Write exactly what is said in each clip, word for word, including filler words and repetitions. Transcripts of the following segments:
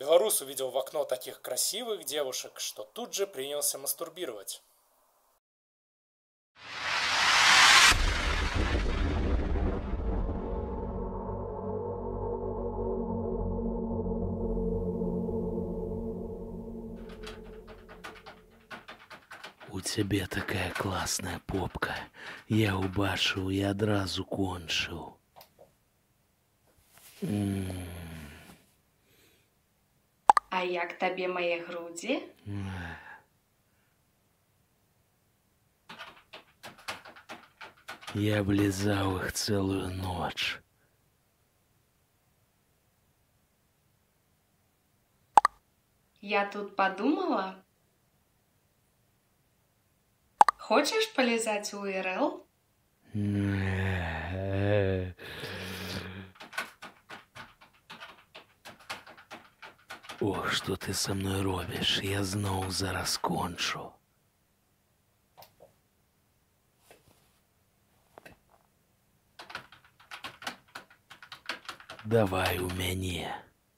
Белорус увидел в окно таких красивых девушек, что тут же принялся мастурбировать. У тебе такая классная попка. Я убачыў і адразу кончыў. М. А як табе мае грудзі? Я блізаў іх цэлую ноч. Я тут подумала. Хочешь полизать у ИРЛ? Ох, что ты со мной робишь? Я зноў зараз кончу. Давай у мяне.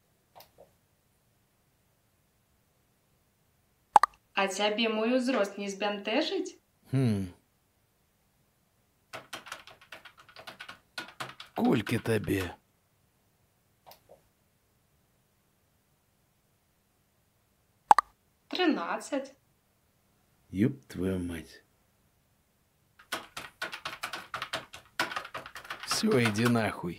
А цябе мой узрост не збянтэжыць? Хм. Колькі табе? Тринадцать. Ёб твою мать. Все, иди нахуй.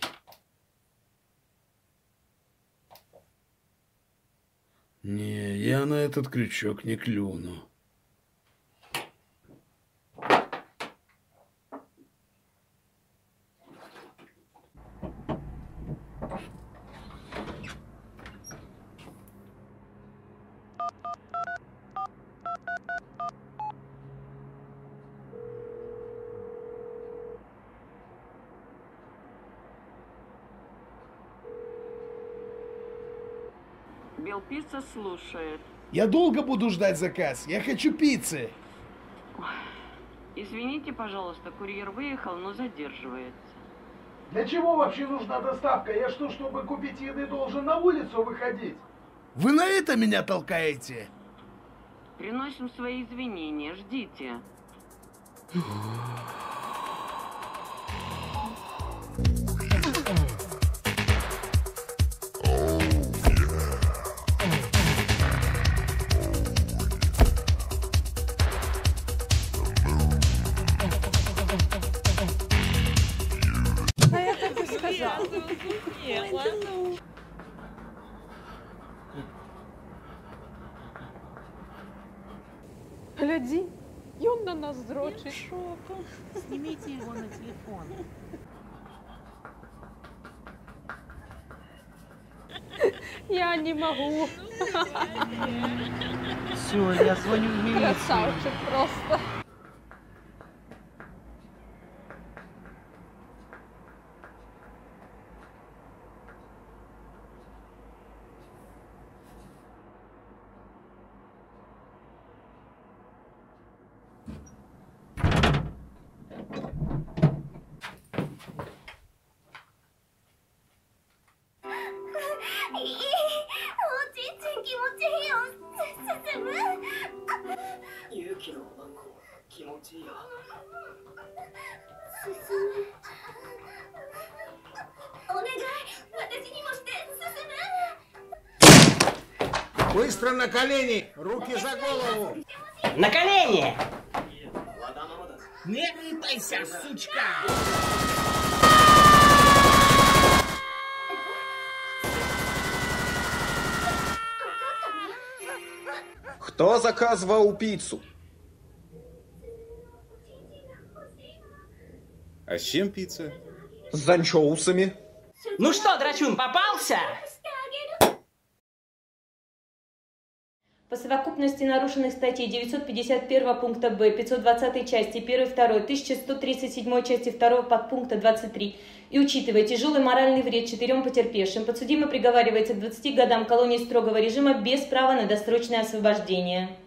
Не, я на этот крючок не клюну. Белпицца слушает. Я долго буду ждать заказ. Я хочу пиццы. Извините, пожалуйста, курьер выехал, но задерживается. Для чего вообще нужна доставка? Я что, чтобы купить еды, должен на улицу выходить? Вы на это меня толкаете? Приносим свои извинения, ждите. Гляди, и он на нас дрочит. Снимите его на телефон. Я не могу. Все, я звоню в милицию. Красавчик просто. Быстро на колени! Руки за голову! На колени! Не рыпайся, сучка! Хто заказував піцу? А с чем пицца? С анчоусами. Ну что, драчун, попался? По совокупности нарушенных статей девятьсот пятьдесят первого пункта Б, пятьсот двадцатой части первой, второй, тысяча сто тридцать седьмой части второго подпункта двадцать три и учитывая тяжелый моральный вред четырем потерпевшим, подсудимый приговаривается к двадцати годам колонии строгого режима без права на досрочное освобождение.